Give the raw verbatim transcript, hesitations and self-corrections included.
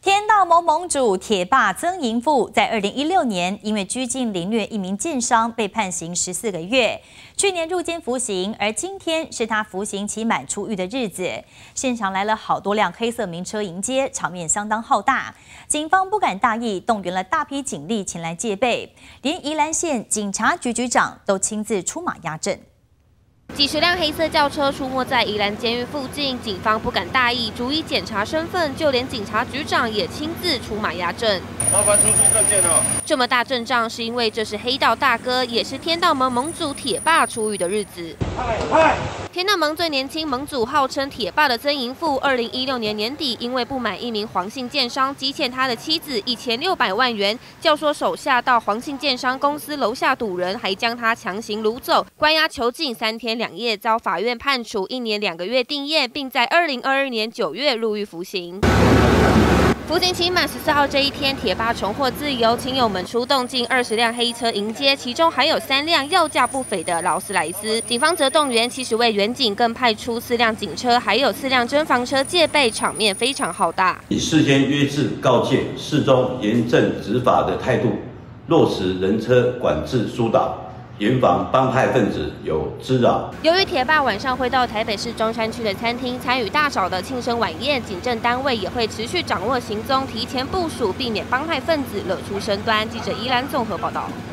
天道盟盟主铁霸曾盈富在二零一六年因为拘禁凌虐一名建商被判刑十四个月，去年入监服刑，而今天是他服刑期满出狱的日子。现场来了好多辆黑色名车迎接，场面相当浩大。警方不敢大意，动员了大批警力前来戒备，连宜兰县警察局局长都亲自出马压阵。 几十辆黑色轿车出没在宜兰监狱附近，警方不敢大意，逐一检查身份，就连警察局长也亲自出马压阵。 麻烦出示证件哦。 这么大阵仗，是因为这是黑道大哥，也是天道盟盟主铁霸出狱的日子。天道盟最年轻盟主，号称铁霸的曾盈富，二零一六年年底因为不满一名黄姓建商积欠他的妻子一千六百万元，教唆手下到黄姓建商公司楼下堵人，还将他强行掳走，关押囚禁三天两夜，遭法院判处一年两个月定谳，并在二零二二年九月入狱服刑。 服刑期满十四号这一天，铁霸重获自由，亲友们出动近二十辆黑车迎接，其中还有三辆要价不菲的劳斯莱斯。警方则动员七十位员警，更派出四辆警车，还有四辆侦防车戒备，场面非常浩大。 以事先约制、告诫、适中严正执法的态度，落实人车管制疏导。 严防帮派分子有滋扰。 由于铁霸晚上会到台北市中山区的餐厅参与大小的庆生晚宴，警政单位也会持续掌握行踪，提前部署，避免帮派分子惹出身端。记者宜兰综合报道。